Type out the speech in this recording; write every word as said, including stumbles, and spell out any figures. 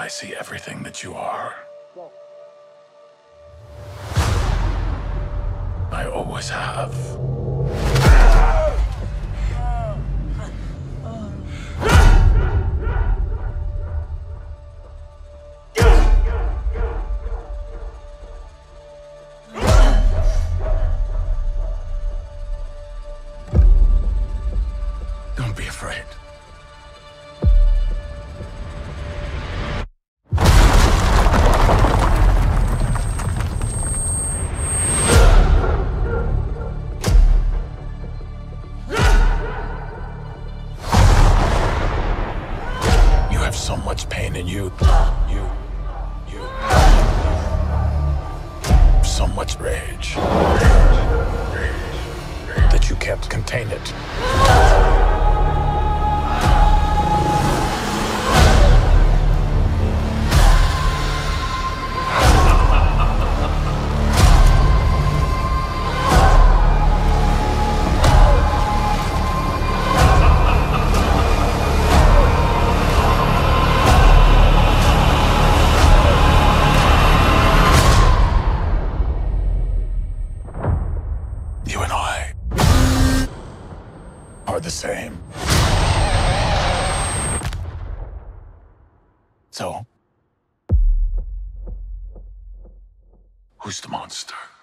I see everything that you are. I always have. Don't be afraid. You have so much pain in you. You. You. So much rage. That you can't contain it. You and I are the same. So, who's the monster?